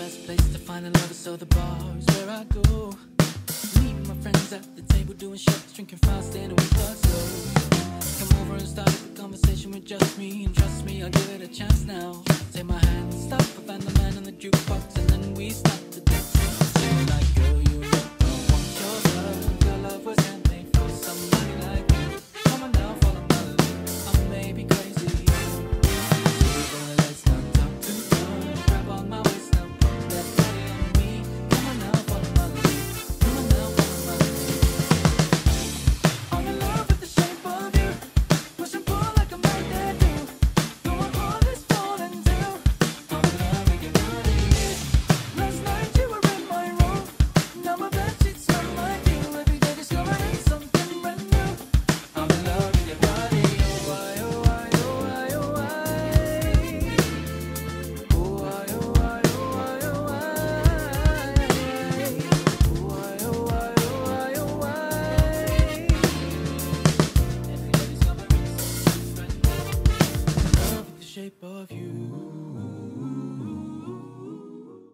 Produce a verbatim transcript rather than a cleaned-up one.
best place to find a lover, so the bar is where I go. Meet my friends at the table doing shots, drinking fast, staying with us slow. Come over and start the conversation with just me, and trust me, I'll give it a chance now. Take my hand, stop, I find the man on the jukebox, and then we start to dance. Sing like, girl, you know I want your love. Your love was handmade for somebody like me. Come on now, follow my lead. I may be crazy. So let's not talk too much. Grab on my waist now, put that body on me. Come on now, follow my lead. Come on now, follow my lead. I'm in love with the shape of you. Push and pull like a magnet do. Go on for this falling too. I'm in love with your body. Last night you were in my room. Now my bedsheets smell like you. Every day discovering something brand new. I'm in love with your body. Oh why, oh why, oh why, oh why. Oh why, oh why, oh why, oh why. Oh why, oh why, oh why, oh why. Every day discovering something brand new. In love with the shape of you.